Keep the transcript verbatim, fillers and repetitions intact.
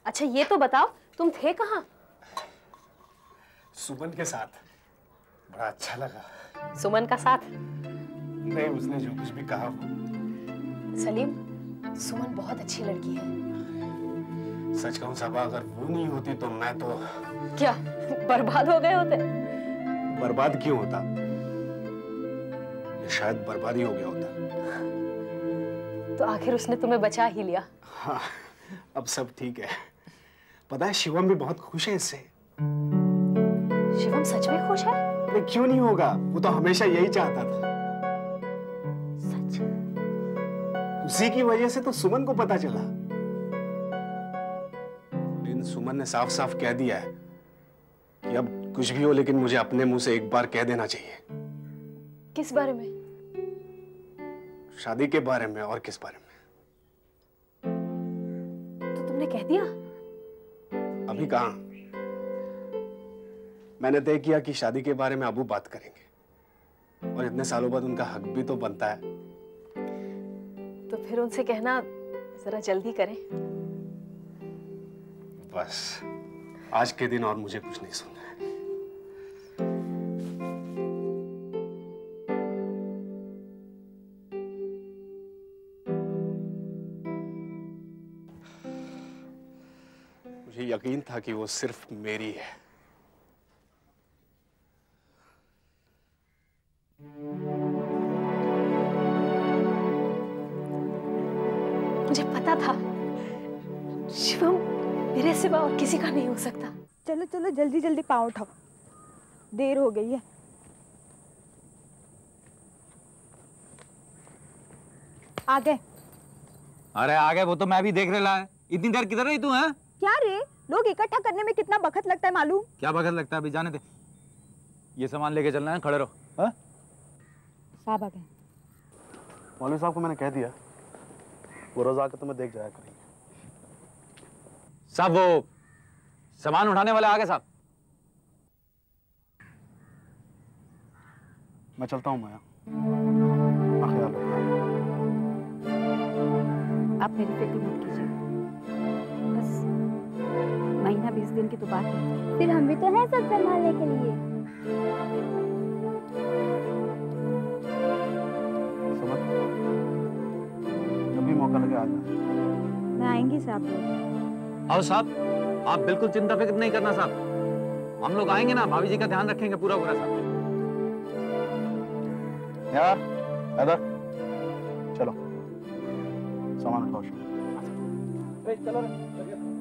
अच्छा ये तो बताओ तुम थे कहाँ? सुमन के साथ। बड़ा अच्छा लगा। सुमन का साथ? नहीं, उसने जो कुछ भी कहा वो। सलीम, सुमन बहुत अच्छी लड़की है। सच कहूं सबा, अगर वो नहीं होती तो मैं तो क्या बर्बाद हो गए होते? बर्बाद क्यों होता? ये शायद बर्बाद ही हो गया होता। तो आखिर उसने तुम्हें बचा ही लिया। हाँ, अब सब ठीक है। पता है शिवम भी बहुत खुश है इससे। शिवम सच में खुश है? अरे क्यों नहीं होगा, वो तो हमेशा यही चाहता था। सच? उसी की वजह से तो सुमन को पता चला। लेकिन सुमन ने साफ साफ कह दिया है कि अब कुछ भी हो लेकिन मुझे अपने मुंह से एक बार कह देना चाहिए। किस बारे में? शादी के बारे में। और किस बारे में? तो तुमने कह दिया? अभी कहां। मैंने तय किया कि शादी के बारे में अबू बात करेंगे, और इतने सालों बाद उनका हक भी तो बनता है। तो फिर उनसे कहना जरा जल्दी करें। बस आज के दिन और मुझे कुछ नहीं सुनना है। मुझे यकीन था कि वो सिर्फ मेरी है। मुझे पता था शिवम मेरे सिवा और किसी का नहीं हो सकता। चलो चलो जल्दी जल्दी पाँव उठाओ, देर हो गई है। आ गए? अरे आ गए, वो तो मैं भी देख रहा है। इतनी देर किधर रही तू? हैं? क्या रे, लोग इकट्ठा करने में कितना वक्त लगता है मालूम? क्या वक्त लगता है, अभी जाने दे। ये सामान लेके चलना है, खड़े रहो। हाँ? साहब आ गए। मौलवी साहब को मैंने कह दिया, वो रोज आकर तुम्हें देख जाया करेंगे। साहब वो सामान उठाने वाले आ गए साहब। मैं चलता हूँ माया, अपना ख्याल रखना। आप मेरी फिक्र मत कीजिए, बस महीना बीस दिन की तो बात है। फिर हम भी तो हैं सब संभालने के लिए। समझ, जब भी मौका लगे आ जाना। मैं आएंगी साहब। आओ साहब, आप बिल्कुल चिंता फिक्र नहीं करना साहब। हम लोग आएंगे ना, भाभी जी का ध्यान रखेंगे पूरा पूरा साहब। यार इधर चलो, सामान उठाओ। चलो रे।